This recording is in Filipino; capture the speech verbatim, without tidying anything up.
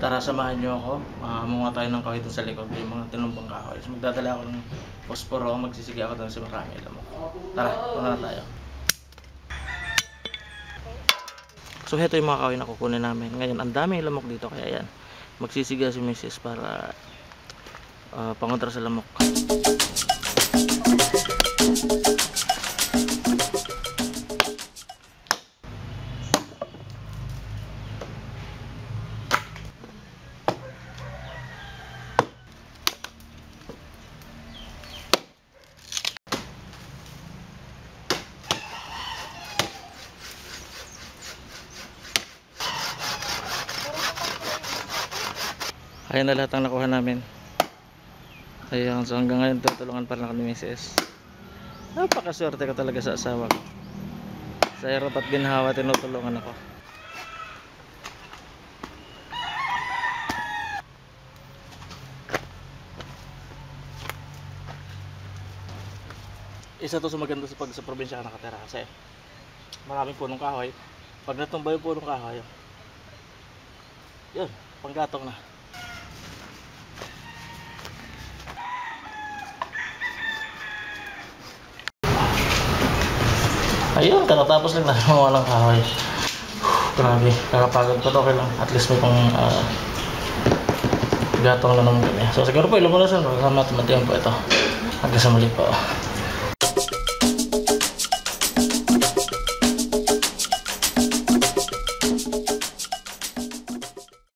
Tara, samahan nyo ako. Uh, Munga tayo ng kahoy dun sa likod. Yung mga tinumbang kahoy. So, magdadala ako ng posporo. Magsisigi ako dun sa marami lamok. Tara, punta na tayo. So, heto yung mga kahoy na kukunin namin. Ngayon, ang daming lamok dito. Kaya yan, magsisiga si Missus para uh, pangontra sa lamok. Ayan na lahat ang nakuha namin. Ayan, so hanggang ngayon tutulungan pa rin ako ni Missus Napakaswerte ko talaga sa asawa ko. Sa hirap at ginhawa, tinutulungan ako. Isa to sa maganda sa pag sa probinsya ka nakatira kasi maraming punong kahoy. Pag natumba yung punong kahoy, yun, panggatong na. Ayun, kakatapos lang na walang kahoy. Grabe, kakapagod pa to. Okay lang, at least may pang uh, gatong na naman kami. So siguro po ilang oras na, kasama at matiyan po ito. Hanggang sa muli po.